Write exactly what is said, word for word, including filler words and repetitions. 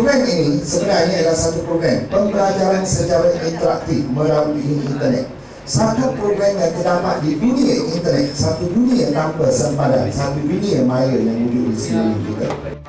program ini sebenarnya adalah satu program pembelajaran secara interaktif melalui internet. Satu program yang terdapat di dunia internet, satu dunia tanpa sempadan, satu dunia maya yang wujud di sekeliling kita.